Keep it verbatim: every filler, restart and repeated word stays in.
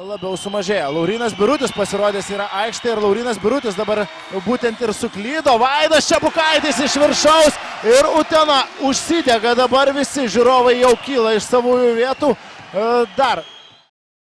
labiau sumažėjo. Laurynas Birutis pasirodęs yra aikštė ir Laurynas Birutis dabar būtent ir suklydo. Vaidas Čepukaitis iš viršaus ir Utena užsidega. Dabar visi žiūrovai jau kyla iš savųjų vietų. Dar